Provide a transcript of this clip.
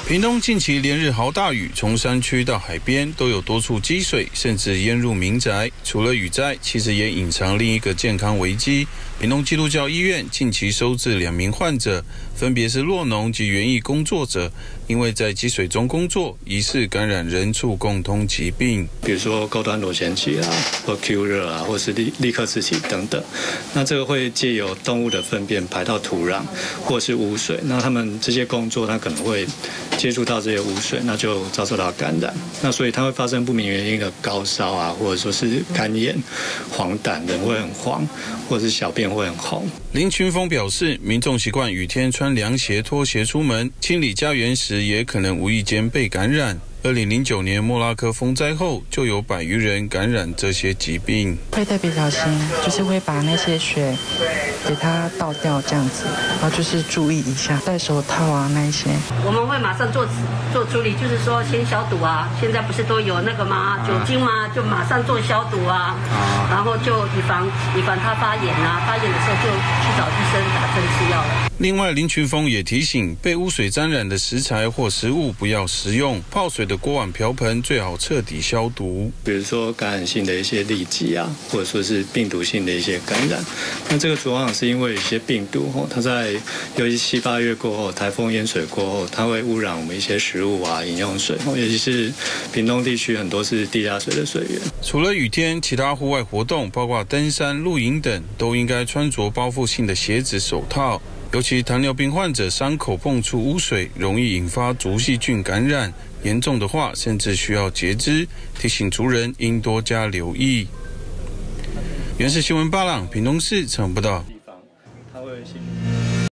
屏东近期连日豪大雨，从山区到海边都有多处积水，甚至淹入民宅。除了雨灾，其实也隐藏另一个健康危机。屏东基督教医院近期收治2名患者，分别是酪农及园艺工作者，因为在积水中工作，疑似感染人畜共通疾病， 比如说高端螺旋体或 Q 热或是利克氏体等等。那这个会借由动物的粪便排到土壤或是污水，那他们这些工作，它可能会接触到这些污水，那就遭受到感染。那所以它会发生不明原因的高烧或者说是干眼、黄疸，人会很黄，或者是小便会很红。 林群峰表示，民众习惯雨天穿凉鞋、拖鞋出门，清理家园时也可能无意间被感染。2009年莫拉克风灾后，就有100余人感染这些疾病。 会特别小心，就是会把那些水给它倒掉这样子，然后就是注意一下，戴手套那一些。 我们会马上做处理，就是说先消毒现在不是都有那个吗？酒精吗？就马上做消毒然后就以防它发炎发炎的时候就去找医生打针吃药了。 另外，林群峰也提醒，被污水沾染的食材或食物不要食用，泡水的锅碗瓢盆最好彻底消毒。 比如说感染性的一些痢疾或者说是病毒性的一些感染。那这个主要是因为有些病毒它在尤其7、8月过后，台风淹水过后，它会污染我们一些食物饮用水，尤其是屏东地区很多是地下水的水源。 除了雨天，其他户外活动，包括登山、露营等，都应该穿着包覆性的鞋子、手套。尤其糖尿病患者伤口碰触污水，容易引发足细菌感染，严重的话甚至需要截肢。提醒族人应多加留意。原视新闻8朗屏东市采访报道。